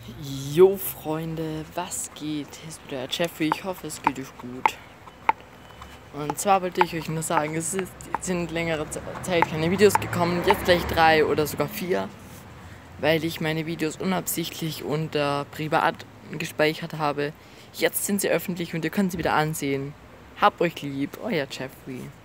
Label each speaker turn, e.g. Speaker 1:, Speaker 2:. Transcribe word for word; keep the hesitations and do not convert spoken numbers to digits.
Speaker 1: Jo Freunde, was geht? Hier ist wieder der Jeffrey, ich hoffe es geht euch gut. Und zwar wollte ich euch nur sagen, es ist, sind längere Zeit keine Videos gekommen, jetzt gleich drei oder sogar vier, weil ich meine Videos unabsichtlich unter privat gespeichert habe. Jetzt sind sie öffentlich und ihr könnt sie wieder ansehen. Habt euch lieb, euer Jeffrey.